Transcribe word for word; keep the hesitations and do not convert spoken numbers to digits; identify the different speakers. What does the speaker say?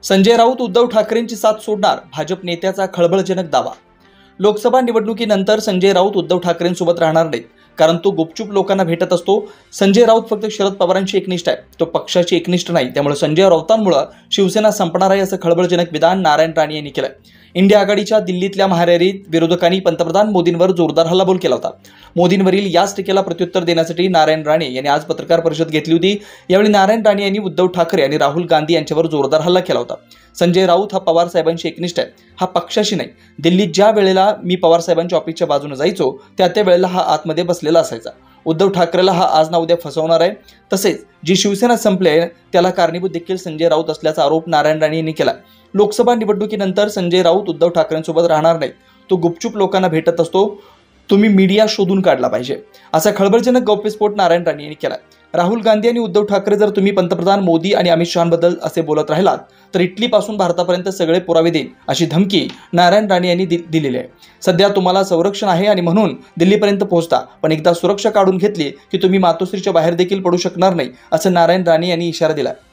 Speaker 1: संजय राऊत उद्धव ठाकरेंची साथ सोडणार, भाजप नेत्याचा खळबळजनक दावा। लोकसभा निवडणुकीनंतर संजय राऊत उद्धव ठाकरेंसोबत राहणार नाहीत, कारण तो गुपचूप लोकांना भेटत असतो। संजय राऊत फक्त शरद पवारांची एकनिष्ठ आहे, तो पक्षाची एकनिष्ठ नाही। त्यामुळे संजय राऊतांमुळे शिवसेना संपणार आहे, असं खळबळजनक विधान नारायण राणे यांनी केलं। इंडिया आघाडीच्या दिल्लीतल्या महारॅलीत विरोधकांनी पंतप्रधान मोदींवर जोरदार हल्लाबोल केला होता। मोदींवरील याच टीकेला प्रत्युत्तर देण्यासाठी नारायण राणे यांनी आज पत्रकार परिषद घेतली होती। यावेळी नारायण राणे यांनी उद्धव ठाकरे आणि राहुल गांधी यांच्यावर जोरदार हल्ला केला होता। संजय राऊत हा पवार साहेबांशी एकनिष्ठ आहे, हा पक्षाशी नाही। दिल्लीत ज्या वेळेला मी पवार साहेबांच्या ऑफिसच्या बाजूने जायचो त्या त्या वेळेला हा आतमध्ये बसलेला असायचा। उद्धव ठाकरेला हा आज ना उद्या फसवणार आहे। तसेच जी शिवसेना संपली आहे त्याला कारणीभूत देखील संजय राऊत असल्याचा आरोप नारायण राणे यांनी केला। लोकसभा निवडणुकीनंतर संजय राऊत उद्धव ठाकरेंसोबत राहणार नाही, तो गुपचूप लोकांना भेटत असतो, तुम्ही मीडिया शोधून काढला पाहिजे, असा खळबळजनक गौप्यस्फोट नारायण राणे यांनी केला। राहुल गांधी आणि उद्धव ठाकरे जर तुम्ही पंतप्रधान मोदी आणि अमित शहाबद्दल असे बोलत राहिलात तर इटलीपासून भारतापर्यंत सगळे पुरावे देईन, अशी धमकी नारायण राणे यांनी दि दिलेली आहे। सध्या तुम्हाला संरक्षण आहे आणि म्हणून दिल्लीपर्यंत पोहोचता, पण एकदा सुरक्षा काढून घेतली की तुम्ही मातोश्रीच्या बाहेर देखील पडू शकणार नाही, असं नारायण राणे यांनी इशारा दिला।